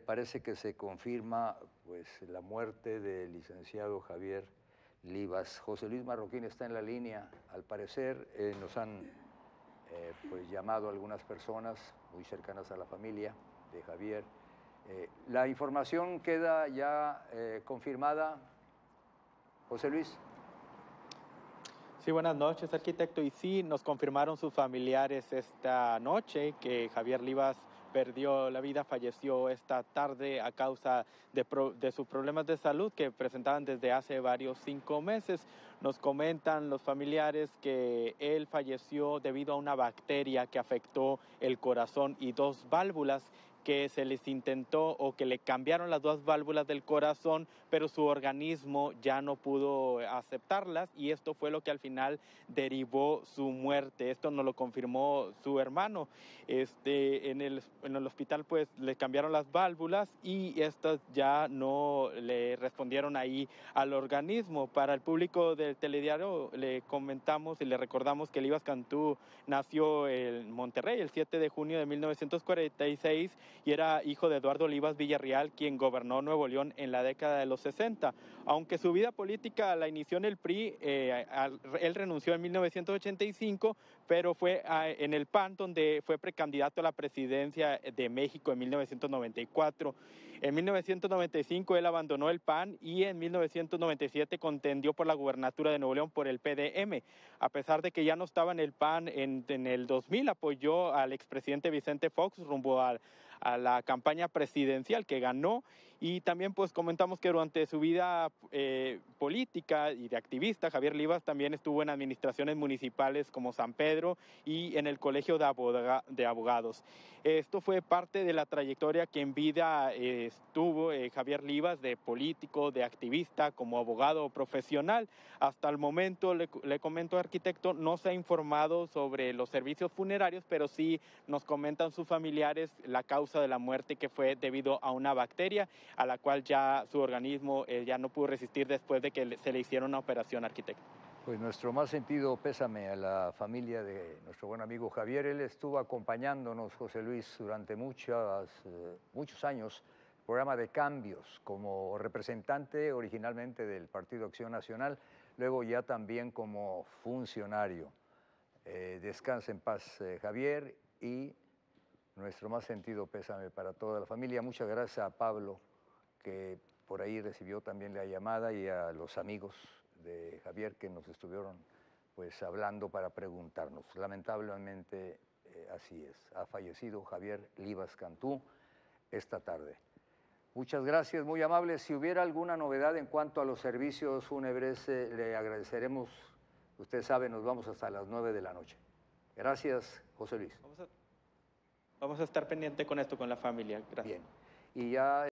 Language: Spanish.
parece que se confirma pues, la muerte del licenciado Javier Livas. José Luis Marroquín está en la línea. Al parecer nos han pues, llamado algunas personas muy cercanas a la familia de Javier. ¿La información queda ya confirmada, José Luis? Sí, buenas noches, arquitecto. Y sí, nos confirmaron sus familiares esta noche que Javier Livas perdió la vida, falleció esta tarde a causa de sus problemas de salud que presentaban desde hace varios 5 meses. Nos comentan los familiares que él falleció debido a una bacteria que afectó el corazón y 2 válvulas, que se les intentó o que le cambiaron las 2 válvulas del corazón, pero su organismo ya no pudo aceptarlas y esto fue lo que al final derivó su muerte. Esto nos lo confirmó su hermano. En el hospital pues le cambiaron las válvulas y estas ya no le respondieron ahí al organismo. Para el público del telediario le comentamos y le recordamos que Livas Cantú nació en Monterrey el 7 de junio de 1946 y era hijo de Eduardo Livas Villarreal, quien gobernó Nuevo León en la década de los 60. Aunque su vida política la inició en el PRI, él renunció en 1985, pero fue en el PAN donde fue precandidato a la presidencia de México en 1994. En 1995 él abandonó el PAN y en 1997 contendió por la gubernatura de Nuevo León por el PDM. A pesar de que ya no estaba en el PAN, en el 2000 apoyó al expresidente Vicente Fox rumbo a la campaña presidencial que ganó, y también pues comentamos que durante su vida política y de activista, Javier Livas también estuvo en administraciones municipales como San Pedro y en el Colegio de Abogados. Esto fue parte de la trayectoria que en vida estuvo Javier Livas, de político, de activista, como abogado profesional. Hasta el momento, le comento, arquitecto, no se ha informado sobre los servicios funerarios, pero sí nos comentan sus familiares la causa de la muerte, que fue debido a una bacteria a la cual ya su organismo ya no pudo resistir después de que se le hiciera una operación, arquitecto. Pues nuestro más sentido pésame a la familia de nuestro buen amigo Javier. Él estuvo acompañándonos, José Luis, durante muchos años, programa de Cambios, como representante originalmente del Partido Acción Nacional, luego ya también como funcionario. Descansa en paz, Javier, y nuestro más sentido pésame para toda la familia. Muchas gracias a Pablo, que por ahí recibió también la llamada, y a los amigos de Javier que nos estuvieron pues hablando para preguntarnos. Lamentablemente así es, ha fallecido Javier Livas Cantú esta tarde. Muchas gracias, muy amable. Si hubiera alguna novedad en cuanto a los servicios fúnebres, le agradeceremos. Usted sabe, nos vamos hasta las 9 de la noche. Gracias, José Luis. Vamos a estar pendiente con esto, con la familia. Gracias. Bien, y ya...